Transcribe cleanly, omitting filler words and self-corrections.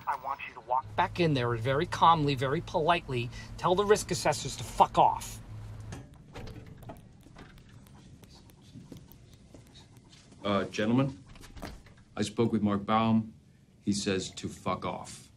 I want you to walk back in there and very calmly, very politely tell the risk assessors to fuck off. Gentlemen, I spoke with Mark Baum. He says to fuck off.